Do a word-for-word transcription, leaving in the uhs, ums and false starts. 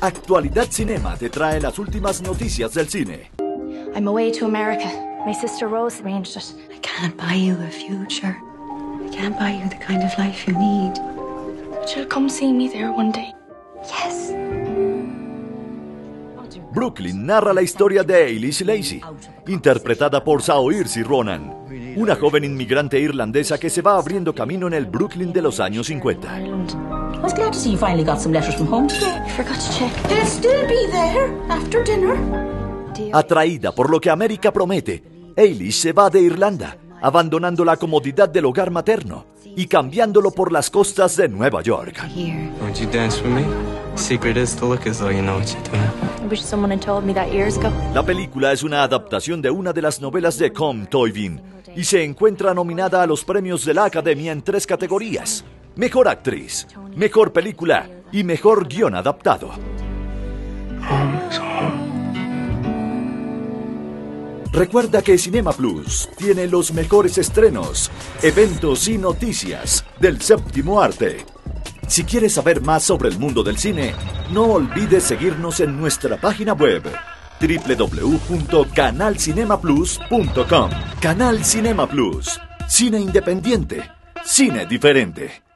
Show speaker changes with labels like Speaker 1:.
Speaker 1: Actualidad Cinema te trae las últimas noticias del cine.
Speaker 2: I'm away to America. My sister Rose arranged it.
Speaker 3: I can't buy you a future. I can't buy you the kind of life you need.
Speaker 2: But you'll come see me there one day.
Speaker 3: Yes.
Speaker 1: Brooklyn narra la historia de Eilish Lacy, interpretada por Saoirse Ronan, una joven inmigrante irlandesa que se va abriendo camino en el Brooklyn de los años cincuenta.
Speaker 4: I was glad to see you finally got some letters from home today.
Speaker 2: I forgot to check.
Speaker 4: They'll still be there after dinner.
Speaker 1: Atraída por lo que América promete, Eilish se va de Irlanda, abandonando la comodidad del hogar materno y cambiándolo por las costas de Nueva York.
Speaker 5: Would you dance with me? Secret is to look as though you know what you're doing.
Speaker 2: I wish someone had told me that years ago.
Speaker 1: La película es una adaptación de una de las novelas de Colm Toivin y se encuentra nominada a los premios de la Academia en tres categorías: Mejor Actriz, Mejor Película y Mejor Guión Adaptado.
Speaker 5: Home is home.
Speaker 1: Recuerda que Cinema Plus tiene los mejores estrenos, eventos y noticias del séptimo arte. Si quieres saber más sobre el mundo del cine, no olvides seguirnos en nuestra página web doble u doble u doble u punto canal cinema plus punto com. Canal Cinema Plus. Cine independiente. Cine diferente.